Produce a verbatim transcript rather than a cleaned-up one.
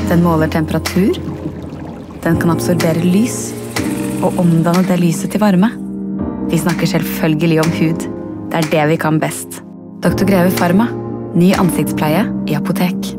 Den måler temperatur, den kan absorbere lys og omdanne det lyset til varme. Vi snakker selvfølgelig om hud. Det er det vi kan best. doktor Greve Pharma. Ny ansiktspleie i apotek.